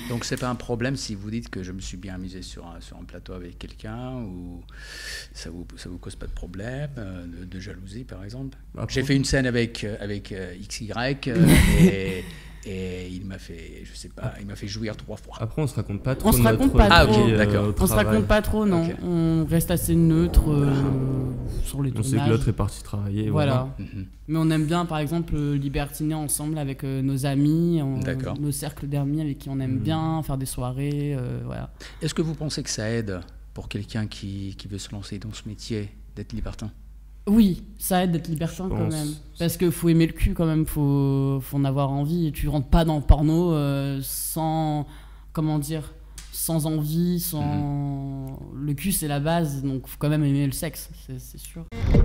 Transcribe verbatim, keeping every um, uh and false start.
Donc c'est pas un problème si vous dites que je me suis bien amusé sur un, sur un plateau avec quelqu'un, ou ça vous, ça vous cause pas de problème, euh, de, de jalousie par exemple. J'ai fait une scène avec, avec euh, X Y euh, et, et il m'a fait, je sais pas, il m'a fait jouir trois fois. Après, on se raconte pas trop. On se notre raconte pas vie, trop. euh, D'accord. au On se travail. raconte pas trop, non. Okay. On reste assez neutre euh, sur les On tournages. sait que l'autre est parti travailler. Voilà. Voilà. Mm-hmm. Mais on aime bien, par exemple, libertiner ensemble avec euh, nos amis, on, nos cercles d'amis avec qui on aime mmh. bien, faire des soirées, euh, voilà. Est-ce que vous pensez que ça aide pour quelqu'un qui, qui veut se lancer dans ce métier d'être libertin? Oui, ça aide d'être libertin quand même. Parce qu'il faut aimer le cul quand même, il faut, faut en avoir envie. Et tu rentres pas dans le porno euh, sans, comment dire, sans envie, sans... Mmh. Le cul c'est la base, donc il faut quand même aimer le sexe, c'est sûr.